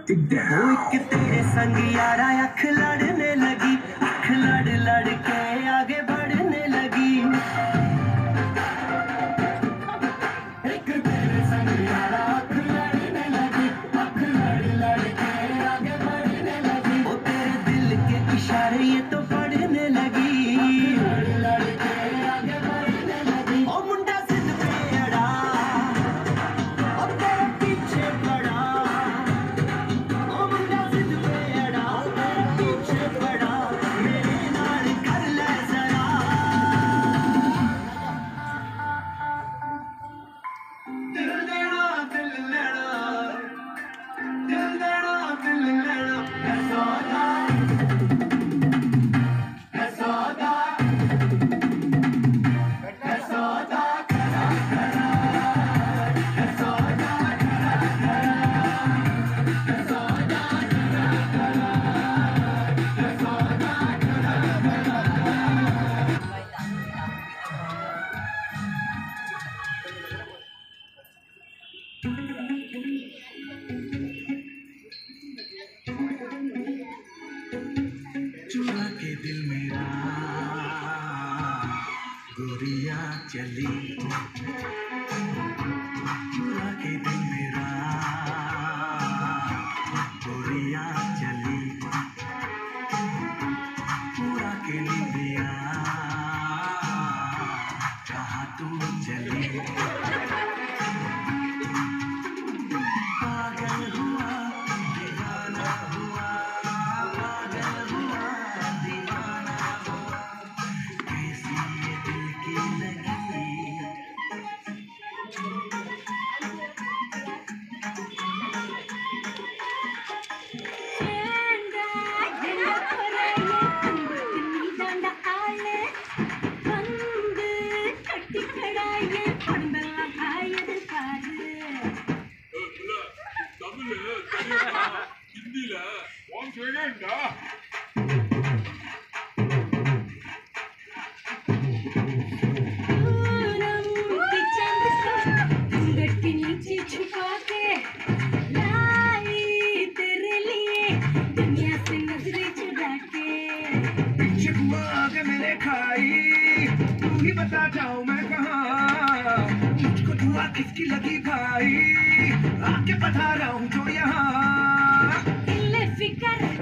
वो एक तेरे संग यारा अख लड़ने लगी, अख लड़ लड़ के आगे बढ़ने लगी। एक तेरे संग यारा अख लड़ने लगी, अख लड़ लड़ के आगे बढ़ने लगी। वो तेरे दिल के इशारे ये तो पढ़ने लगी, लड़ लड़ के आगे बढ़ने लगी। ओ मुंडा जिद पे अड़ा, अब तेरे पीछे पड़ा। ओ मुंडा जिद पे अड़ा, तेरे पीछे पड़ा। मेरे नाल कर ले जरा। दिल देना दिल लेना, दिल देना दिल लेना। है सौदा, है सौदा, है सौदा करा करा, है सौदा करा करा, है सौदा करा करा, है सौदा करा चुरा के दिल मेरा गोरिया चली, चुरा के दिल मेरा गोरिया चली। पूरा के लिया जहाँ तू चली। पागल हुआ दीवाना हुआ, पागल हुआ दीवाना हुआ। कैसी ये दिल की लगी। ஹிந்தில வாங்க சொல்லுங்கடா. मैंने खाई तू ही बता जाऊं मैं कहाँ, मुझको दुआ किसकी लगी भाई, आके बता रहा हूँ जो यहाँ। फिकर